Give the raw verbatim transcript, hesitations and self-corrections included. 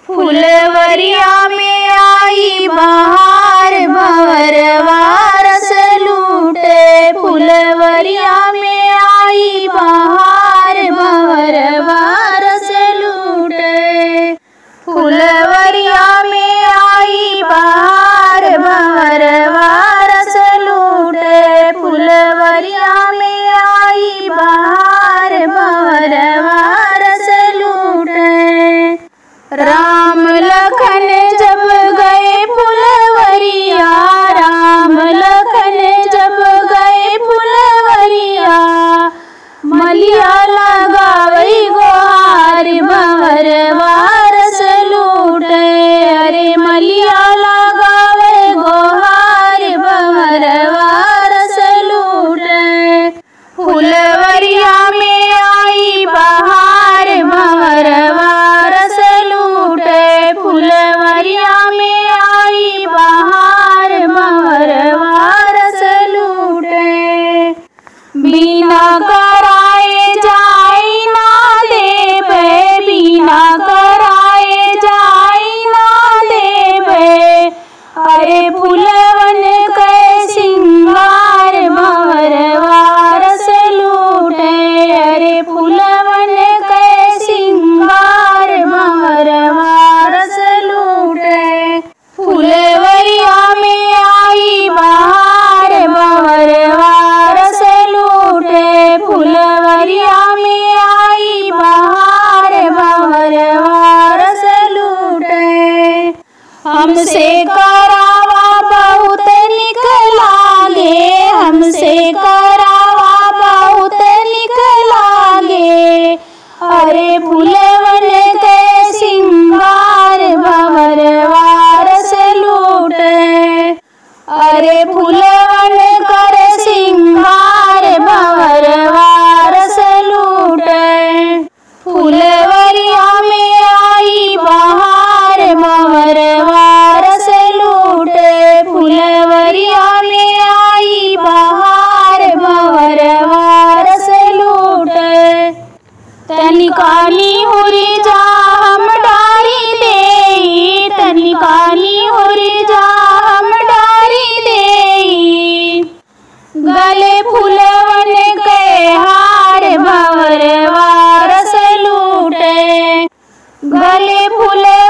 फुलवरिया में आई बहार भंवरवा रस लूटे। फुलवरिया में आई बहार भंवरवा रस लूटे। फुलवरिया में आई बहार भंवरवा रस लूटे। फुलवरिया में आई बहार भंवरवा रस लूटे। राम लखन जब गए फुलवरिया, राम लखन जब गए फुलवरिया, मलिया लगावई गोहार भंवरवा रस लूटे। अरे मलिया लगावे गोहार भंवरवा रस लूटे। फुलवरिया में आई बहार भंवरवा रस लूटे। फुलवरिया में आई बहार भंवरवा रस लूटे। बिना कराए जाए ना देवे, बिना कराए जाए ना देवे, अरे फुलवन के सिंगार भंवरवा रस लूटे। अरे फुलवन के सिंगार भंवरवा रस लूटे। फुलवरिया में आई बहार भंवरवा रस लूटे। फुलवरिया में आई बहार भंवरवा रस लूटे। हमसे करावा बहुत निक लागे, हमसे करावा बहुत निक लागे, अरे फुलवन के सिंगार भंवरवा रस लूटे। अरे फुलवन कर सिंगार भंवरवा रस लूटे। फुलवरिया में आई बहार भंवरवा रस लूटे। फुलवरिया में आई बहार भंवरवा रस लूटे। तनिकानी हुरी जा हम डारी देई, तनिकानी हुरी जा हम डारी देई, गले फुलवन के हार भंवरवा रस लूटे। गले फुल